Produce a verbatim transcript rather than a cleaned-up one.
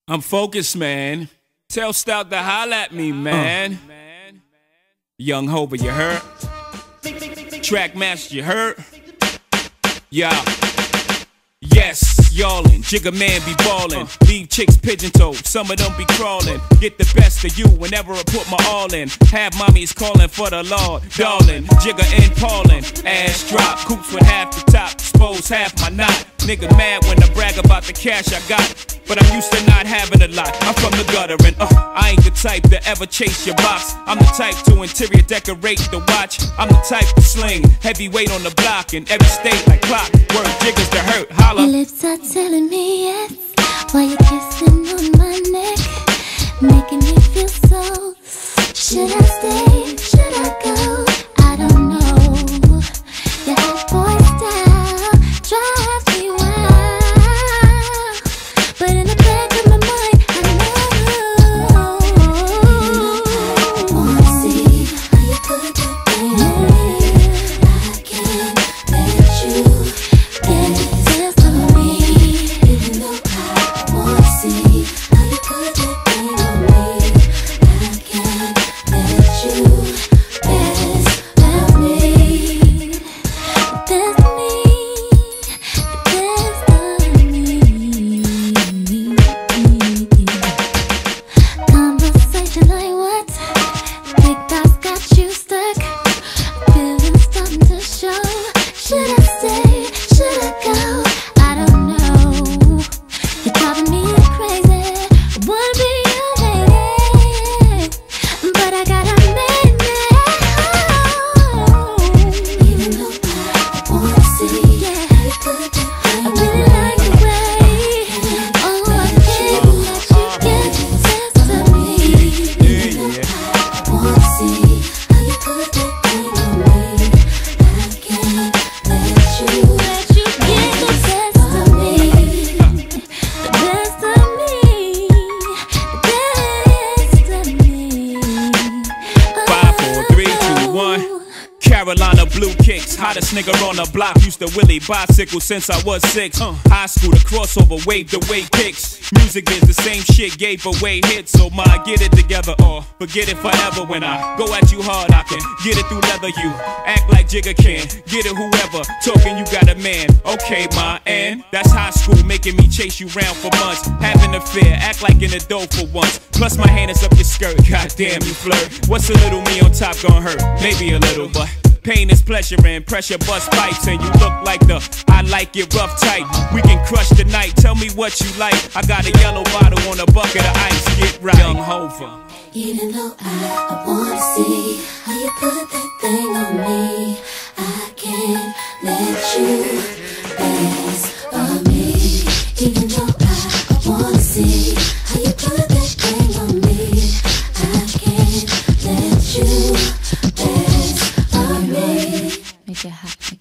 I'm focused, man. Tell Stout to holla at me, man. Uh. Young Hova, you heard? Trackmaster, you heard? Yeah. Yes, y'allin', Jigga Man be ballin', leave chicks pigeon-toed, some of them be crawlin'. Get the best of you whenever I put my all in. Have mommies callin' for the Lord, darling. Jigga and Paulin', ass drop, coops with half the top, expose half my knot. Nigga mad when I brag about the cash I got, but I'm used to not having a lot. I'm from the gutter and uh, I ain't the type to ever chase your box. I'm the type to interior decorate the watch. I'm the type to sling heavyweight on the block in every state like clock. Word jiggers to hurt, holla. Your lips are telling me yes, while you're kissing on my neck, making me feel so. Should I stay? Should I go? I don't know. Your hot boy style drives me wild, but in the back of my mind, I know. I wanna see how you put that thing on me. I can't let you get it. Test me, even though I wanna see how you put that thing on me. I can't let you best of me. Best of me, the best of me. Conversation like what? Big thoughts got you stuck. Feelings starting to show. Should I stay? Should I go? I don't know. You're driving me crazy. I wanna be your lady, but I gotta admit it. Even though I wanna see, yeah, I really like the way. Oh, I can't let you get the best of me. Even though I wanna see how you put that thing on me. I can't let you let you get the best of me. The best of me. The best of me. Five, four, three, two, one. Carolina blue kicks, hottest nigga on the block. Used to Willie bicycle since I was six. Uh, high school, the crossover, wave the way kicks. Music is the same shit, gave away hits. So my get it together or forget it forever. When I go at you hard, I can get it through leather. You act like Jigga can, get it whoever. Talking you got a man, okay my and that's high school, making me chase you round for months. Having a fear, act like an adult for once. Plus my hand is up your skirt, goddamn you flirt. What's a little me on top gonna hurt? Maybe a little, but pain is pleasure and pressure bust pipes. And you look like the I like it rough type. We can crush the night, tell me what you like. I got a yellow bottle on a bucket of ice, get right. Young Hova. Even though I, I wanna see how you put that thing on me, I can't let you pass on me. Even though I, I wanna see how you put that thing on me, I can't let you pass on me. Make it hot.